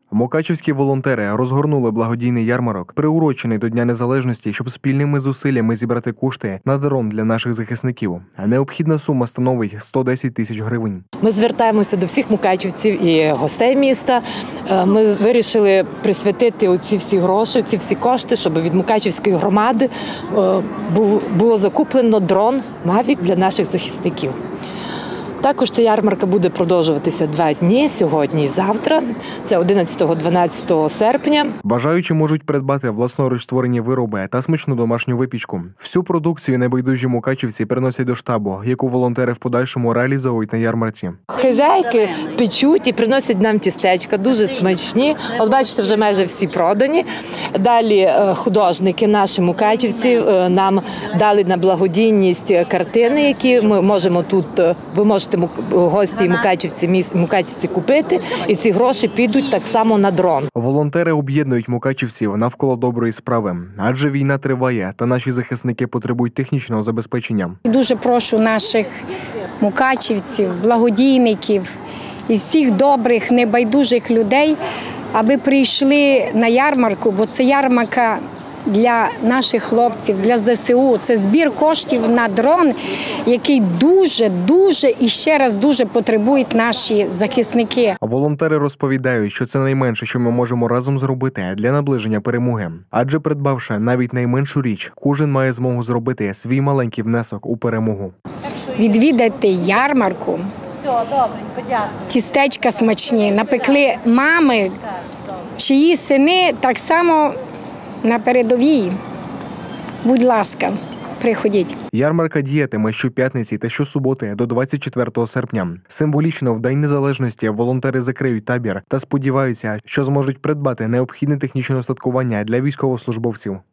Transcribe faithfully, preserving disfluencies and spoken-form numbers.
Мукачівські волонтери розгорнули благодійний ярмарок, приурочений до Дня Незалежності, щоб спільними зусиллями зібрати кошти на дрон для наших захисників. Необхідна сума становить сто десять тисяч гривень. Ми звертаємося до всіх мукачівців і гостей міста. Ми вирішили присвятити оці всі гроші, ці всі кошти, щоб від Мукачівської громади було закуплено дрон Mavic для наших захисників. Також ця ярмарка буде продовжуватися два дні, сьогодні і завтра. Це одинадцятого-дванадцятого серпня. Бажаючі можуть придбати власноруч створені вироби та смачну домашню випічку. Всю продукцію небайдужі мукачівці приносять до штабу, яку волонтери в подальшому реалізовують на ярмарці. Хазяйки печуть і приносять нам тістечка, дуже смачні. От бачите, вже майже всі продані. Далі художники, наші мукачівці, нам дали на благодійність картини, які ми можемо тут, ви можете гості і мукачівці, мукачівці купити, і ці гроші підуть так само на дрон. Волонтери об'єднують мукачівців навколо доброї справи, адже війна триває, та наші захисники потребують технічного забезпечення. Дуже прошу наших мукачівців, благодійників і всіх добрих, небайдужих людей, аби прийшли на ярмарку, бо це ярмарка для наших хлопців, для зе се у. Це збір коштів на дрон, який дуже-дуже і ще раз дуже потребують наші захисники. Волонтери розповідають, що це найменше, що ми можемо разом зробити для наближення перемоги. Адже придбавши навіть найменшу річ, кожен має змогу зробити свій маленький внесок у перемогу. Відвідати ярмарку, тістечка смачні, напекли мами, чиї сини так само на передовій. Будь ласка, приходіть. Ярмарка діятиме щоп'ятниці та щосуботи до двадцять четвертого серпня. Символічно в День Незалежності волонтери закриють табір та сподіваються, що зможуть придбати необхідне технічне устаткування для військовослужбовців.